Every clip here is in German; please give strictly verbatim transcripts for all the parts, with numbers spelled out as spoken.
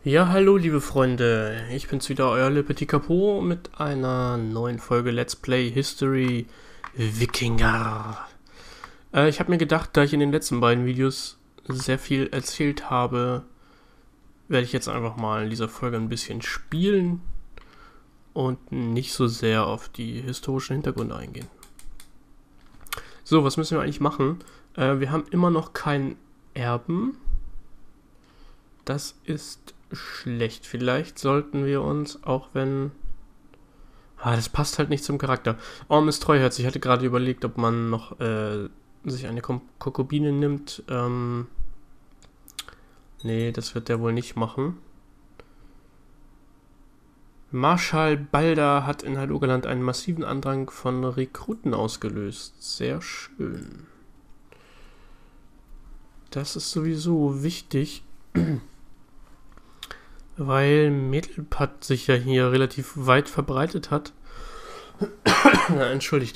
Ja, hallo liebe Freunde, ich bin's wieder, euer Le Petit Capot mit einer neuen Folge Let's Play History Wikinger. Äh, ich habe mir gedacht, da ich in den letzten beiden Videos sehr viel erzählt habe, werde ich jetzt einfach mal in dieser Folge ein bisschen spielen und nicht so sehr auf die historischen Hintergründe eingehen. So, was müssen wir eigentlich machen? Äh, wir haben immer noch keinen Erben. Das ist schlecht. Vielleicht sollten wir uns, auch wenn... Ah, das passt halt nicht zum Charakter. Orm ist treuherzig. Ich hatte gerade überlegt, ob man noch äh, sich eine Kom Konkubine nimmt. Ähm, nee, das wird der wohl nicht machen. Marschall Balder hat in Hallogaland einen massiven Andrang von Rekruten ausgelöst. Sehr schön. Das ist sowieso wichtig, weil Medelpad sich ja hier relativ weit verbreitet hat. Ja, entschuldigt.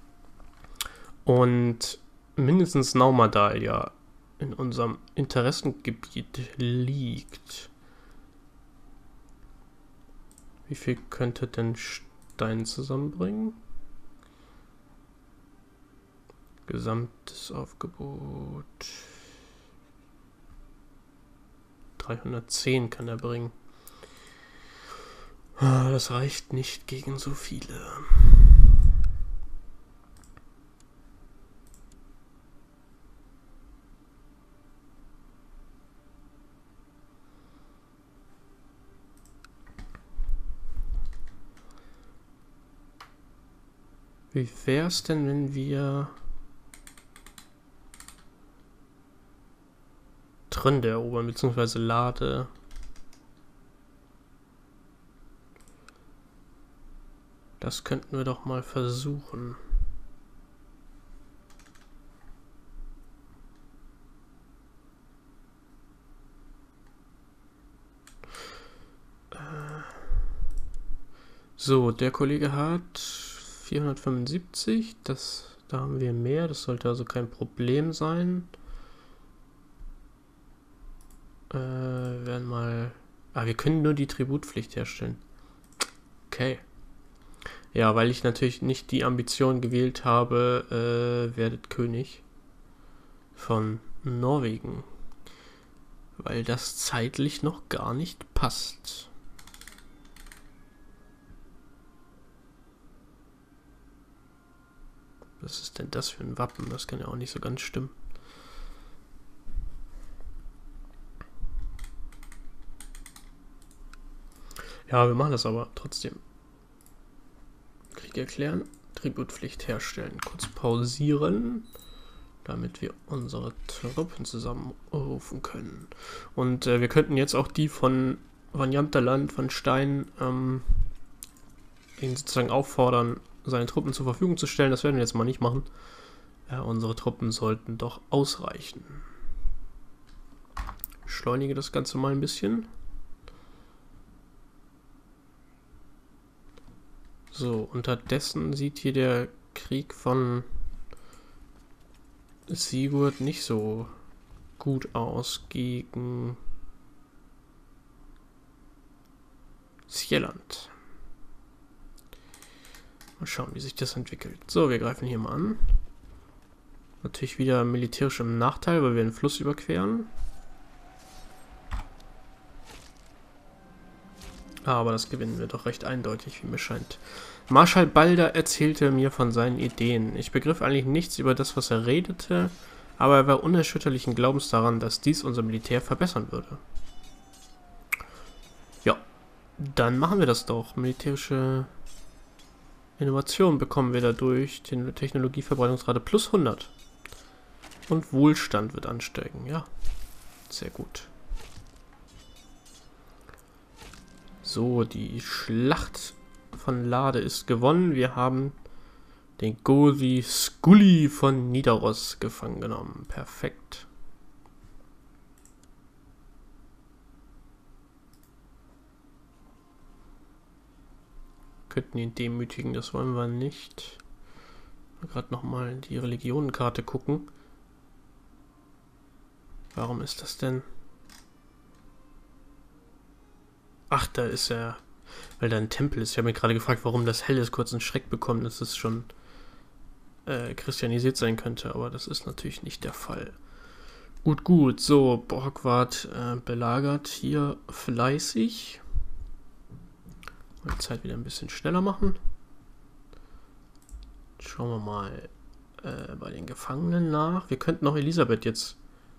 Und mindestens Naumadal ja in unserem Interessengebiet liegt. Wie viel könnte denn Stein zusammenbringen? Gesamtes Aufgebot. dreihundertzehn kann er bringen. Das reicht nicht gegen so viele. Wie wäre es denn, wenn wir Trönde erobern, beziehungsweise Lade? Das könnten wir doch mal versuchen. So, der Kollege hat vierhundertfünfundsiebzig. Das, da haben wir mehr. Das sollte also kein Problem sein. Äh, wir werden mal... Ah, wir können nur die Tributpflicht herstellen. Okay. Ja, weil ich natürlich nicht die Ambition gewählt habe, äh, werdet König von Norwegen. Weil das zeitlich noch gar nicht passt. Was ist denn das für ein Wappen? Das kann ja auch nicht so ganz stimmen. Ja, wir machen das aber trotzdem. Krieg erklären, Tributpflicht herstellen. Kurz pausieren, damit wir unsere Truppen zusammenrufen können. Und äh, wir könnten jetzt auch die von Vanjantaland, von Stein, ähm, ihn sozusagen auffordern, seine Truppen zur Verfügung zu stellen. Das werden wir jetzt mal nicht machen. Ja, unsere Truppen sollten doch ausreichen. Beschleunige das Ganze mal ein bisschen. So, unterdessen sieht hier der Krieg von Sigurd nicht so gut aus gegen Sjelland. Mal schauen, wie sich das entwickelt. So, wir greifen hier mal an. Natürlich wieder militärisch im Nachteil, weil wir den Fluss überqueren. Aber das gewinnen wir doch recht eindeutig, wie mir scheint. Marschall Balder erzählte mir von seinen Ideen. Ich begriff eigentlich nichts über das, was er redete, aber er war unerschütterlichen Glaubens daran, dass dies unser Militär verbessern würde. Ja, dann machen wir das doch. Militärische Innovation bekommen wir dadurch, die Technologieverbreitungsrate plus hundert. Und Wohlstand wird ansteigen, ja. Sehr gut. So, die Schlacht von Lade ist gewonnen. Wir haben den Gothi Skully von Nidaros gefangen genommen. Perfekt. Könnten ihn demütigen, das wollen wir nicht. Gerade nochmal die Religionenkarte gucken. Warum ist das denn? Ach, da ist er. Weil da ein Tempel ist. Ich habe mir gerade gefragt, warum das hell ist, kurz einen Schreck bekommen, dass es schon äh, christianisiert sein könnte. Aber das ist natürlich nicht der Fall. Gut, gut. So, Borgward äh, belagert hier fleißig. Mal Zeit wieder ein bisschen schneller machen. Schauen wir mal äh, bei den Gefangenen nach. Wir könnten auch Elisabeth jetzt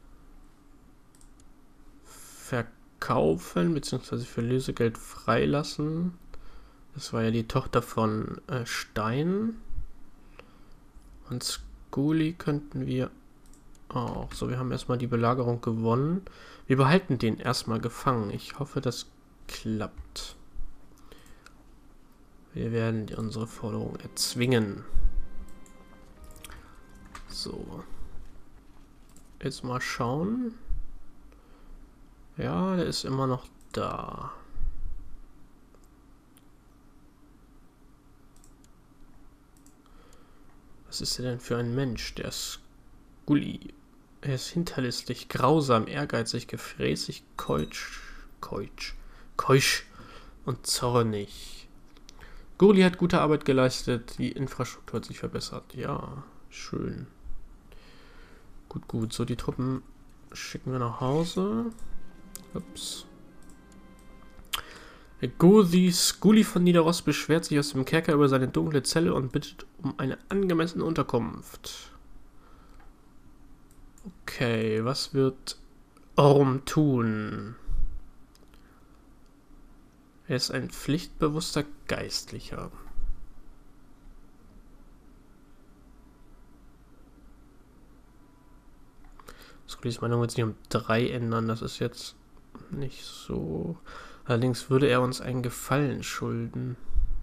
verkaufen, beziehungsweise für Lösegeld freilassen. Das war ja die Tochter von äh, Stein. Und Skuli könnten wir auch. So, wir haben erstmal die Belagerung gewonnen. Wir behalten den erstmal gefangen. Ich hoffe, das klappt. Wir werden unsere Forderung erzwingen. So. Jetzt mal schauen. Ja, der ist immer noch da. Was ist er denn für ein Mensch? Der Skuli. Er ist hinterlistig, grausam, ehrgeizig, gefräßig, keutsch, keutsch, keusch und zornig. Gurli hat gute Arbeit geleistet, die Infrastruktur hat sich verbessert. Ja, schön. Gut, gut. So, die Truppen schicken wir nach Hause. Ups. Gurli Skuli von Nidaros beschwert sich aus dem Kerker über seine dunkle Zelle und bittet um eine angemessene Unterkunft. Okay, was wird Orm tun? Er ist ein pflichtbewusster Geistlicher. Skulis Meinung wird sich um drei ändern, das ist jetzt nicht so. Allerdings würde er uns einen Gefallen schulden.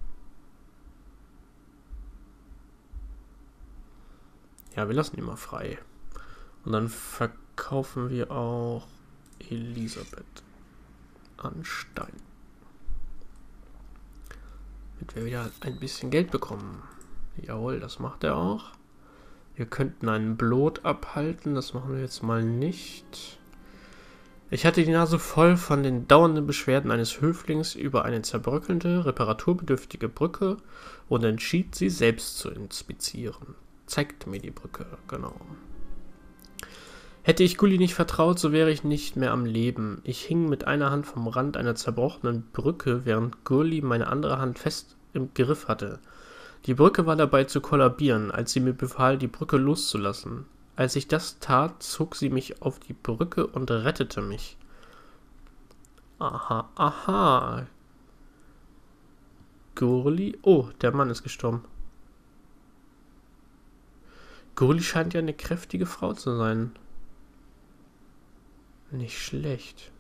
Ja, wir lassen ihn mal frei. Und dann verkaufen wir auch Elisabeth an Stein. Damit wir wieder ein bisschen Geld bekommen. Jawohl, das macht er auch. Wir könnten einen Blot abhalten, das machen wir jetzt mal nicht. Ich hatte die Nase voll von den dauernden Beschwerden eines Höflings über eine zerbröckelnde, reparaturbedürftige Brücke und entschied, sie selbst zu inspizieren. Zeigt mir die Brücke, genau. Hätte ich Gulli nicht vertraut, so wäre ich nicht mehr am Leben. Ich hing mit einer Hand vom Rand einer zerbrochenen Brücke, während Gulli meine andere Hand fest im Griff hatte. Die Brücke war dabei zu kollabieren, als sie mir befahl, die Brücke loszulassen. Als ich das tat, zog sie mich auf die Brücke und rettete mich. Aha, aha. Gurli? Oh, der Mann ist gestorben. Gurli scheint ja eine kräftige Frau zu sein. Nicht schlecht.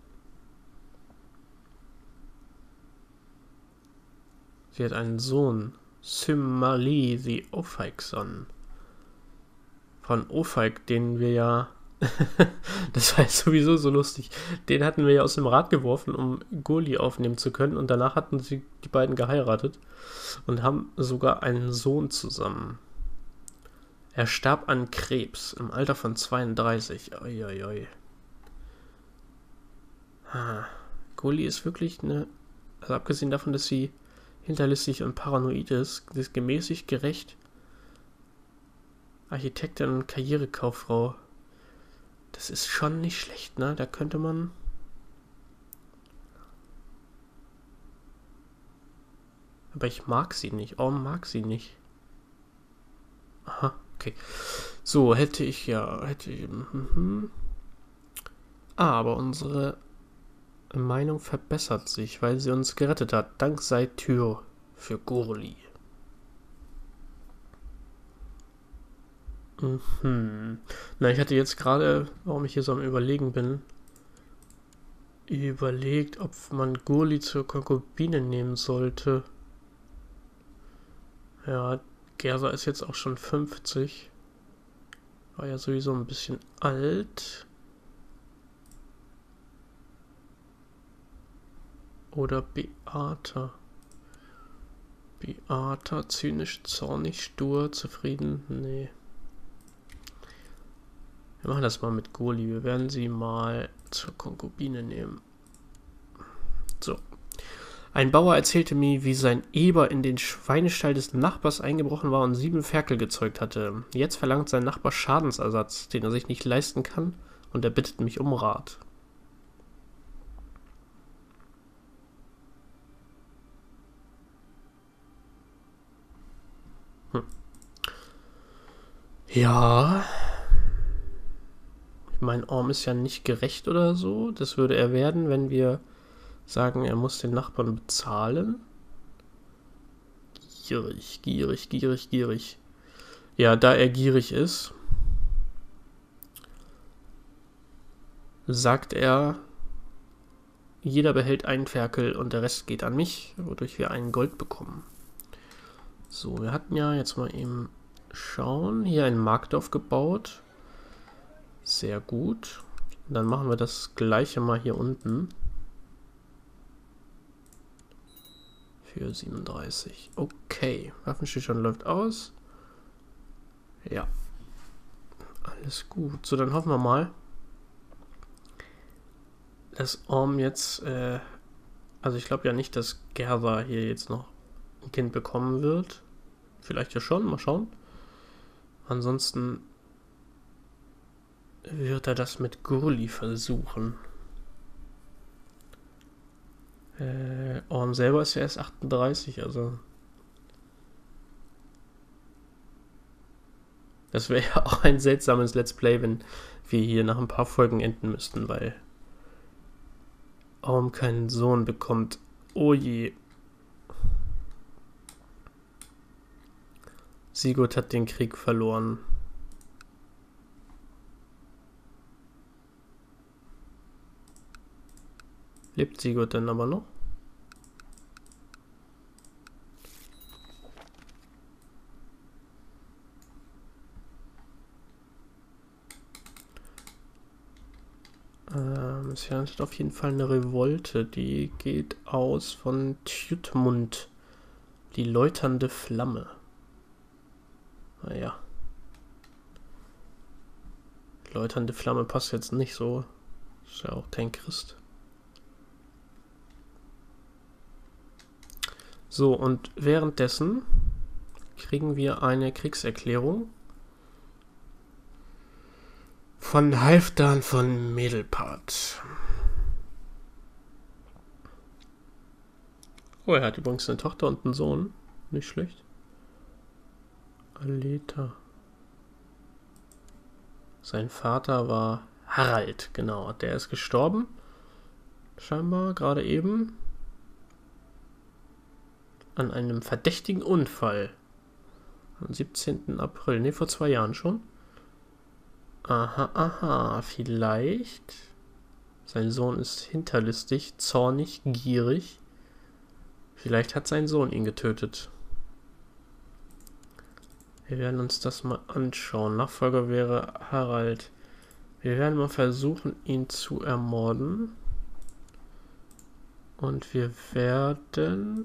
Sie hat einen Sohn. Symali the Ophaikson. Von Ophaik, den wir ja... das war jetzt sowieso so lustig. Den hatten wir ja aus dem Rad geworfen, um Gurli aufnehmen zu können. Und danach hatten sie die beiden geheiratet. Und haben sogar einen Sohn zusammen. Er starb an Krebs im Alter von zweiunddreißig. Oi, oi, oi. Ah, Gurli ist wirklich eine... Also abgesehen davon, dass sie hinterlistig und paranoid ist, sie ist gemäßigt, gerecht. Architektin und Karrierekauffrau. Das ist schon nicht schlecht, ne? Da könnte man... Aber ich mag sie nicht. Orm mag sie nicht. Aha, okay. So, hätte ich ja... Hätte ich... Mhm. Ah, aber unsere Meinung verbessert sich, weil sie uns gerettet hat. Dank sei Tür für Gurli. Mhm. Na, ich hatte jetzt gerade, warum ich hier so am Überlegen bin, überlegt, ob man Gurli zur Konkubine nehmen sollte. Ja, Gersa ist jetzt auch schon fünfzig. War ja sowieso ein bisschen alt. Oder Beata. Beata, zynisch, zornig, stur, zufrieden. Nee. Wir machen das mal mit Gurli. Wir werden sie mal zur Konkubine nehmen. So. Ein Bauer erzählte mir, wie sein Eber in den Schweinestall des Nachbars eingebrochen war und sieben Ferkel gezeugt hatte. Jetzt verlangt sein Nachbar Schadensersatz, den er sich nicht leisten kann, und er bittet mich um Rat. Hm. Ja. Mein Orm ist ja nicht gerecht oder so. Das würde er werden, wenn wir sagen, er muss den Nachbarn bezahlen. Gierig, gierig, gierig, gierig. Ja, da er gierig ist, sagt er, jeder behält einen Ferkel und der Rest geht an mich, wodurch wir einen Gold bekommen. So, wir hatten ja jetzt mal eben schauen, hier ein Marktdorf gebaut. Sehr gut. Dann machen wir das gleiche mal hier unten. Für siebenunddreißig. Okay. Waffenstillstand läuft aus. Ja. Alles gut. So, dann hoffen wir mal, dass Orm jetzt, äh, also ich glaube ja nicht, dass Gerda hier jetzt noch ein Kind bekommen wird. Vielleicht ja schon, mal schauen. Ansonsten wird er das mit Gurli versuchen. Äh, Orm selber ist ja erst achtunddreißig, also das wäre ja auch ein seltsames Let's Play, wenn wir hier nach ein paar Folgen enden müssten, weil Orm keinen Sohn bekommt. Oh je. Sigurd hat den Krieg verloren. Lebt Sigurd denn aber noch? Ähm, es herrscht auf jeden Fall eine Revolte. Die geht aus von Tjutmund. Die läuternde Flamme. Naja. Läuternde Flamme passt jetzt nicht so. Ist ja auch kein Christ. So, und währenddessen kriegen wir eine Kriegserklärung von Halfdan von Medelpad. Oh, er hat übrigens eine Tochter und einen Sohn. Nicht schlecht. Aleta. Sein Vater war Harald, genau. Der ist gestorben. Scheinbar, gerade eben. An einem verdächtigen Unfall. Am siebzehnten April. Ne, vor zwei Jahren schon. Aha, aha. Vielleicht. Sein Sohn ist hinterlistig, zornig, gierig. Vielleicht hat sein Sohn ihn getötet. Wir werden uns das mal anschauen. Nachfolger wäre Harald. Wir werden mal versuchen, ihn zu ermorden. Und wir werden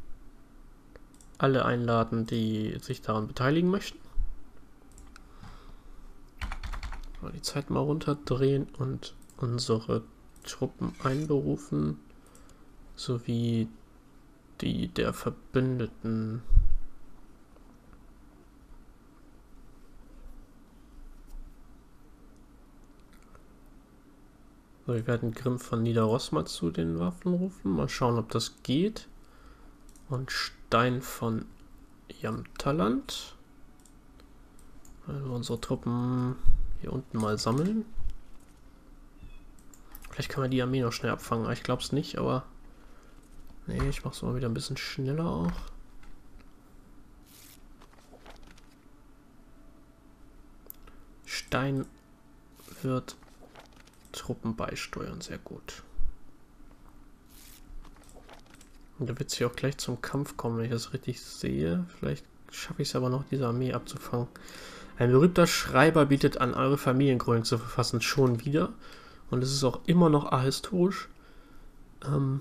alle einladen, die sich daran beteiligen möchten. Mal die Zeit mal runterdrehen und unsere Truppen einberufen, sowie die der Verbündeten. So, wir werden Grimm von Nidaros mal zu den Waffen rufen. Mal schauen, ob das geht. Und Stein von Jamtaland. Wenn wir unsere Truppen hier unten mal sammeln. Vielleicht können wir die Armee noch schnell abfangen. Ich glaube es nicht, aber... Nee, ich mache es mal wieder ein bisschen schneller auch. Stein wird Truppen beisteuern, sehr gut. Und da wird es hier auch gleich zum Kampf kommen, wenn ich das richtig sehe. Vielleicht schaffe ich es aber noch, diese Armee abzufangen. Ein berühmter Schreiber bietet an, eure Familienchronik zu verfassen, schon wieder. Und es ist auch immer noch ahistorisch. Ähm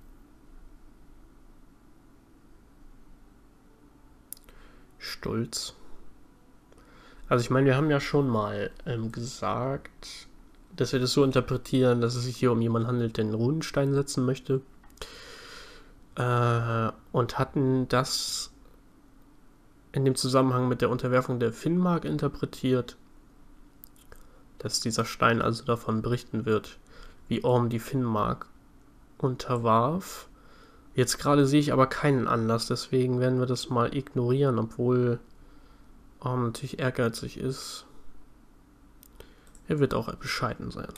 Stolz. Also ich meine, wir haben ja schon mal ähm, gesagt, dass wir das so interpretieren, dass es sich hier um jemanden handelt, der einen Runenstein setzen möchte. Äh, und hatten das in dem Zusammenhang mit der Unterwerfung der Finnmark interpretiert, dass dieser Stein also davon berichten wird, wie Orm die Finnmark unterwarf. Jetzt gerade sehe ich aber keinen Anlass, deswegen werden wir das mal ignorieren, obwohl Orm natürlich ehrgeizig ist. Er wird auch bescheiden sein.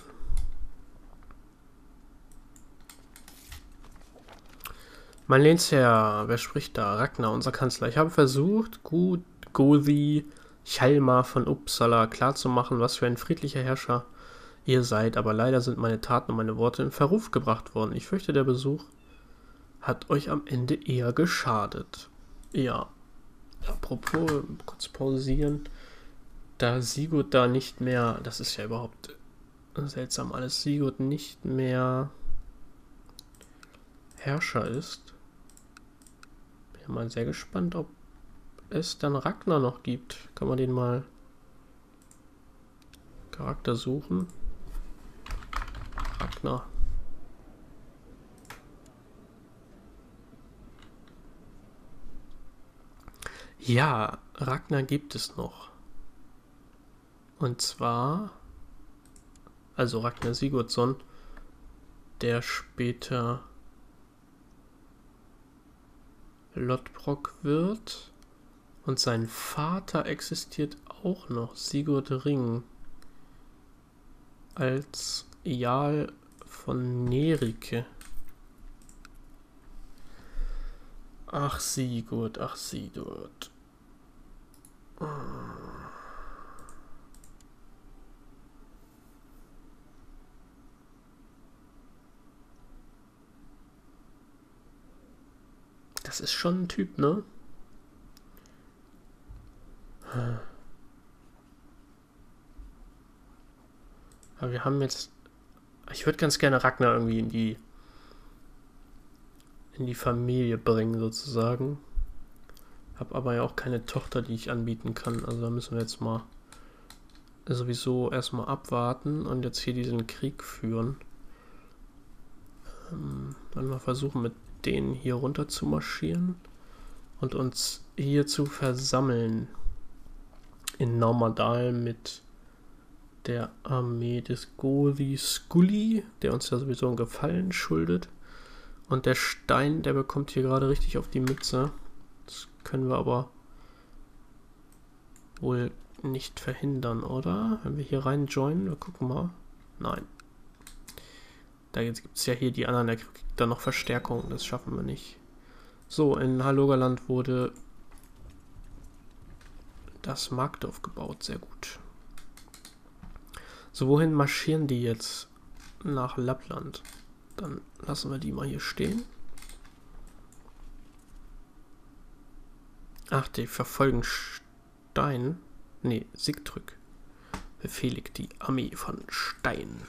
Mein Lehnsherr, wer spricht da? Ragnar, unser Kanzler. Ich habe versucht, gut Gothi Hjalmar von Uppsala klarzumachen, was für ein friedlicher Herrscher ihr seid, aber leider sind meine Taten und meine Worte in Verruf gebracht worden. Ich fürchte, der Besuch hat euch am Ende eher geschadet. Ja, apropos, kurz pausieren. Da Sigurd da nicht mehr, das ist ja überhaupt seltsam alles, Sigurd nicht mehr Herrscher ist. Bin mal sehr gespannt, ob es dann Ragnar noch gibt. Kann man den mal Charakter suchen? Ragnar. Ja, Ragnar gibt es noch. Und zwar, also Ragnar Sigurdsson, der später Lodbrok wird. Und sein Vater existiert auch noch, Sigurd Ring, als Jarl von Nerike. Ach Sigurd, ach Sigurd. Das ist schon ein Typ, ne? Aber wir haben jetzt... Ich würde ganz gerne Ragnar irgendwie in die... in die Familie bringen, sozusagen. Hab aber ja auch keine Tochter, die ich anbieten kann. Also da müssen wir jetzt mal sowieso erstmal abwarten und jetzt hier diesen Krieg führen. Ähm, dann mal versuchen, mit denen hier runter zu marschieren und uns hier zu versammeln. In Normadal mit der Armee des Gothi Skully, der uns ja sowieso einen Gefallen schuldet. Und der Stein, der bekommt hier gerade richtig auf die Mütze. Das können wir aber wohl nicht verhindern, oder? Wenn wir hier rein joinen, wir gucken mal. Nein. Da gibt es ja hier die anderen, der kriegt dann noch Verstärkung, das schaffen wir nicht. So, in Halogaland wurde das Markdorf gebaut, sehr gut. So, wohin marschieren die jetzt? Nach Lappland. Dann lassen wir die mal hier stehen. Ach, die verfolgen Stein. Ne, Sigtrygg befehligt die Armee von Stein.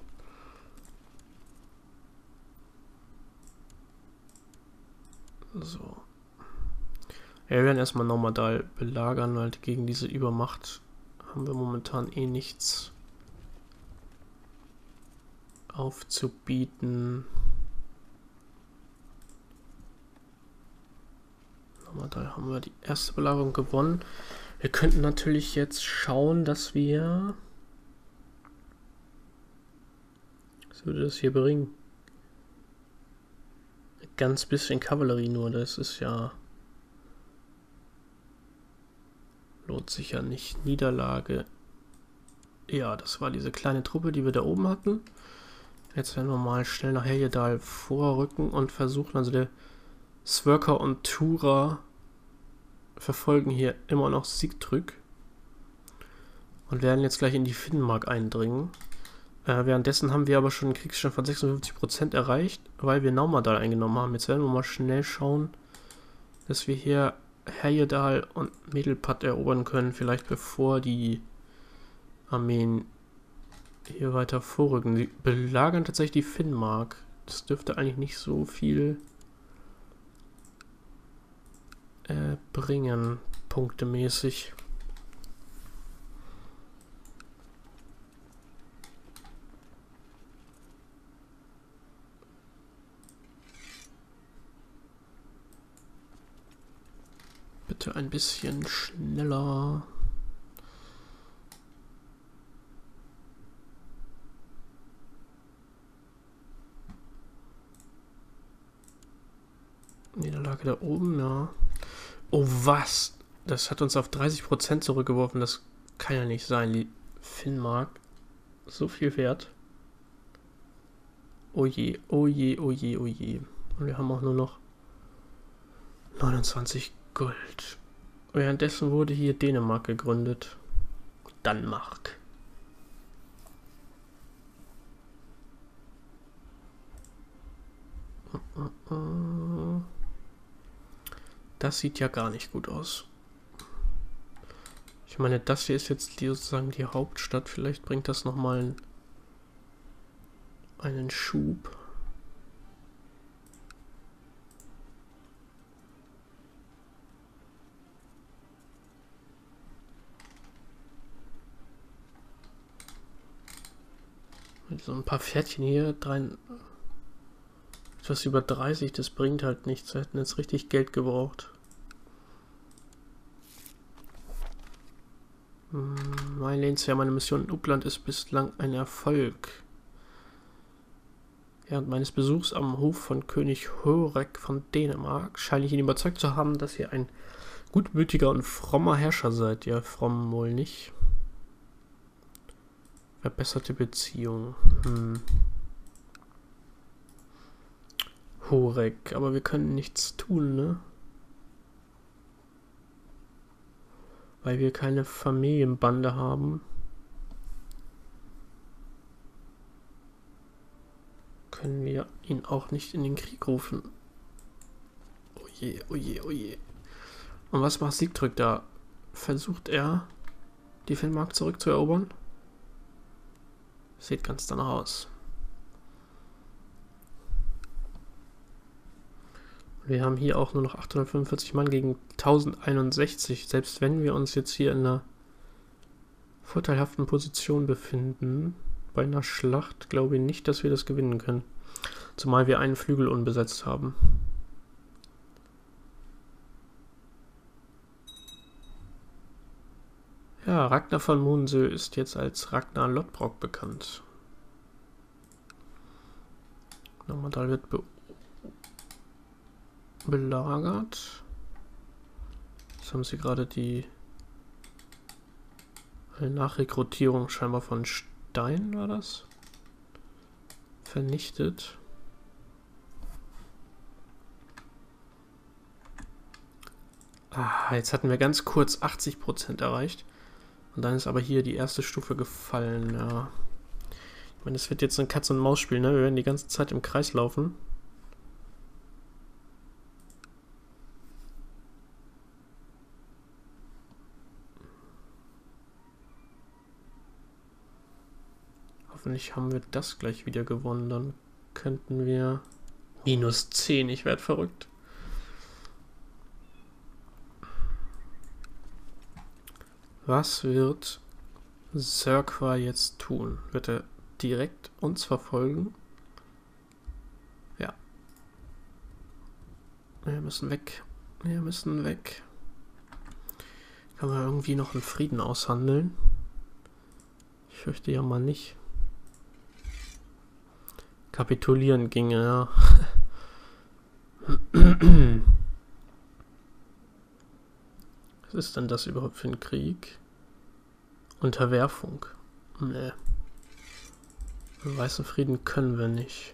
So. Ja, wir werden erstmal Normadal belagern, weil gegen diese Übermacht haben wir momentan eh nichts aufzubieten. Normadal haben wir die erste Belagerung gewonnen. Wir könnten natürlich jetzt schauen, dass wir... Was würde das hier bringen? Ein ganz bisschen Kavallerie nur, das ist ja... Lohnt sich ja nicht. Niederlage. Ja, das war diese kleine Truppe, die wir da oben hatten. Jetzt werden wir mal schnell nach Heljedal vorrücken und versuchen, also der Sverker und Tura verfolgen hier immer noch Sigtrygg und werden jetzt gleich in die Finnmark eindringen. Äh, währenddessen haben wir aber schon einen Kriegsstand von sechsundfünfzig Prozent erreicht, weil wir Normadal eingenommen haben. Jetzt werden wir mal schnell schauen, dass wir hier Heljedal und Medelpad erobern können, vielleicht bevor die Armeen hier weiter vorrücken. Sie belagern tatsächlich die Finnmark. Das dürfte eigentlich nicht so viel äh, bringen, punktemäßig. Bitte ein bisschen schneller. Niederlage da oben, ja. Oh, was? Das hat uns auf dreißig Prozent zurückgeworfen. Das kann ja nicht sein. Die Finnmark. So viel wert. Oh je, oh je, oh je, oh je. Und wir haben auch nur noch neunundzwanzig Gold. Währenddessen wurde hier Dänemark gegründet. Danmark. Das sieht ja gar nicht gut aus. Ich meine, das hier ist jetzt die, sozusagen die Hauptstadt. Vielleicht bringt das nochmal einen, einen Schub. So ein paar Pferdchen hier, drei, etwas über dreißig, das bringt halt nichts. Wir hätten jetzt richtig Geld gebraucht. Mein Lehnsherr, meine Mission in Uppland ist bislang ein Erfolg. Während meines Besuchs am Hof von König Hörek von Dänemark scheine ich ihn überzeugt zu haben, dass ihr ein gutmütiger und frommer Herrscher seid. Ja, fromm wohl nicht. Verbesserte Beziehung. Hm. Hörek, aber wir können nichts tun, ne? Weil wir keine Familienbande haben. Können wir ihn auch nicht in den Krieg rufen. Oh je, oh je, oh je. Und was macht Siegtrück da? Versucht er, die Finnmark zurückzuerobern? Sieht ganz danach aus. Wir haben hier auch nur noch achthundertfünfundvierzig Mann gegen tausendeinundsechzig. Selbst wenn wir uns jetzt hier in einer vorteilhaften Position befinden, bei einer Schlacht, glaube ich nicht, dass wir das gewinnen können. Zumal wir einen Flügel unbesetzt haben. Ja, Ragnar von Moonsö ist jetzt als Ragnar Lodbrok bekannt. Normandal wird be belagert. Jetzt haben sie gerade die Nachrekrutierung scheinbar von Stein, war das? Vernichtet. Ah, jetzt hatten wir ganz kurz achtzig Prozent erreicht. Und dann ist aber hier die erste Stufe gefallen, ja. Ich meine, das wird jetzt ein Katz-und-Maus-Spiel, ne? Wir werden die ganze Zeit im Kreis laufen. Hoffentlich haben wir das gleich wieder gewonnen, dann könnten wir... minus zehn, ich werde verrückt. Was wird Sörkwa jetzt tun? Wird er direkt uns verfolgen? Ja. Wir müssen weg. Wir müssen weg. Kann man irgendwie noch einen Frieden aushandeln? Ich fürchte ja mal nicht. Kapitulieren ginge, ja. Was ist denn das überhaupt für ein Krieg? Unterwerfung. Nee. Weißen Frieden können wir nicht.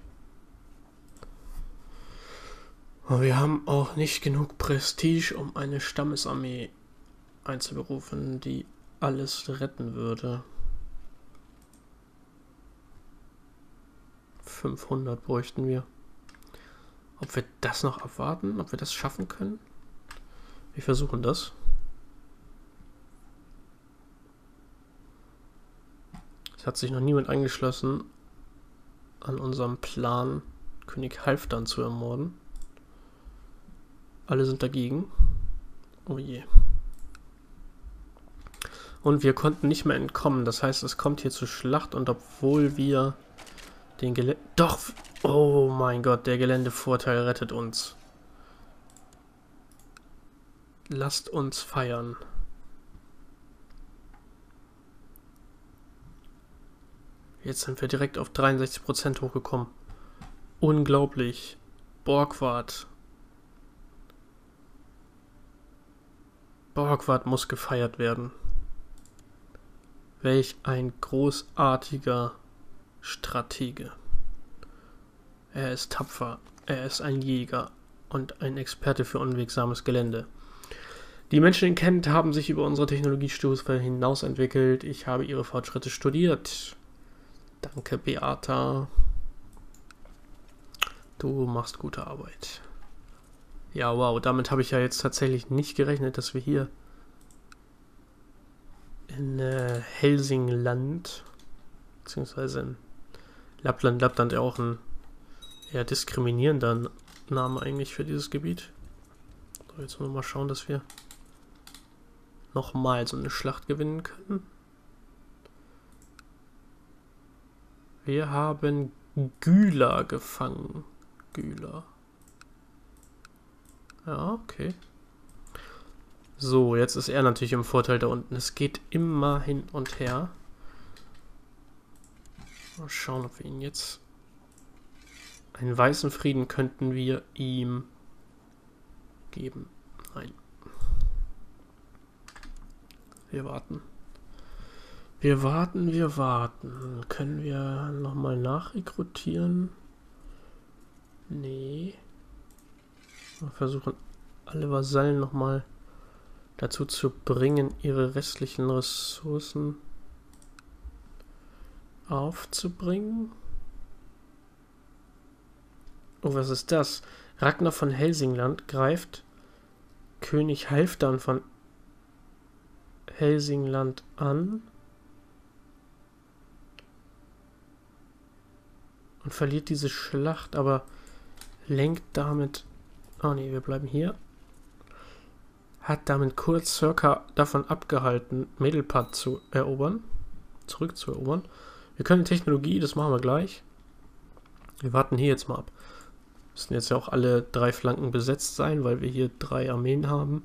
Aber wir haben auch nicht genug Prestige, um eine Stammesarmee einzuberufen, die alles retten würde. fünfhundert bräuchten wir. Ob wir das noch abwarten? Ob wir das schaffen können? Wir versuchen das. Es hat sich noch niemand angeschlossen an unserem Plan, König Halfdan zu ermorden. Alle sind dagegen. Oh je. Und wir konnten nicht mehr entkommen. Das heißt, es kommt hier zur Schlacht und obwohl wir den Gelände... Doch! Oh mein Gott, der Geländevorteil rettet uns. lasst uns feiern. Jetzt sind wir direkt auf dreiundsechzig Prozent hochgekommen. Unglaublich. Borgward. Borgward muss gefeiert werden. Welch ein großartiger Stratege. Er ist tapfer, er ist ein Jäger und ein Experte für unwegsames Gelände. Die Menschen in Kent haben sich über unsere Technologiestufe hinaus entwickelt. Ich habe ihre Fortschritte studiert. Danke, Beata. Du machst gute Arbeit. Ja, wow, damit habe ich ja jetzt tatsächlich nicht gerechnet, dass wir hier in äh, Helsingland, beziehungsweise in Lappland, Lappland ja auch ein eher diskriminierender Name eigentlich für dieses Gebiet. So, jetzt müssen wir mal schauen, dass wir nochmal so eine Schlacht gewinnen können. Wir haben Güler gefangen. Güler. Ja, okay. So, jetzt ist er natürlich im Vorteil da unten. Es geht immer hin und her. Mal schauen, ob wir ihn jetzt... Einen weißen Frieden könnten wir ihm geben. Nein. Wir warten. Wir warten, wir warten. Können wir nochmal nachrekrutieren? Nee. Wir versuchen alle Vasallen nochmal dazu zu bringen, ihre restlichen Ressourcen aufzubringen. Oh, was ist das? Ragnar von Helsingland greift König Halfdan von Helsingland an und verliert diese Schlacht, aber lenkt damit... Oh ne, wir bleiben hier. Hat damit kurz Circa davon abgehalten, Medelpad zu erobern. Zurückzuerobern. Wir können Technologie, das machen wir gleich. Wir warten hier jetzt mal ab. Müssen jetzt ja auch alle drei Flanken besetzt sein, weil wir hier drei Armeen haben.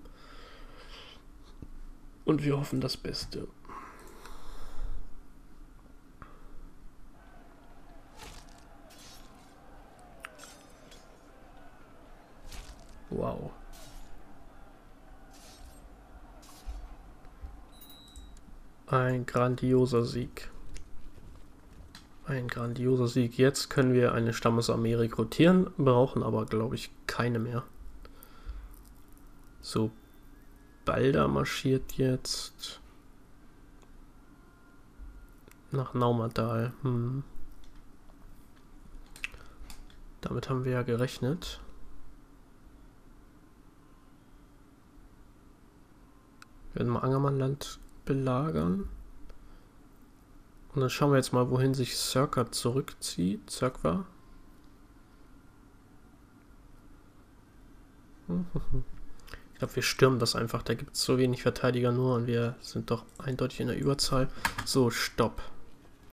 Und wir hoffen das Beste. Wow. Ein grandioser Sieg. Ein grandioser Sieg. Jetzt können wir eine Stammesarmee rekrutieren, brauchen aber, glaube ich, keine mehr. So, Balder marschiert jetzt nach Naumadal. Hm. Damit haben wir ja gerechnet. Wir werden mal Angermannland belagern. Und dann schauen wir jetzt mal, wohin sich Circa zurückzieht. Circa. Ich glaube, wir stürmen das einfach. Da gibt es so wenig Verteidiger nur und wir sind doch eindeutig in der Überzahl. So, stopp.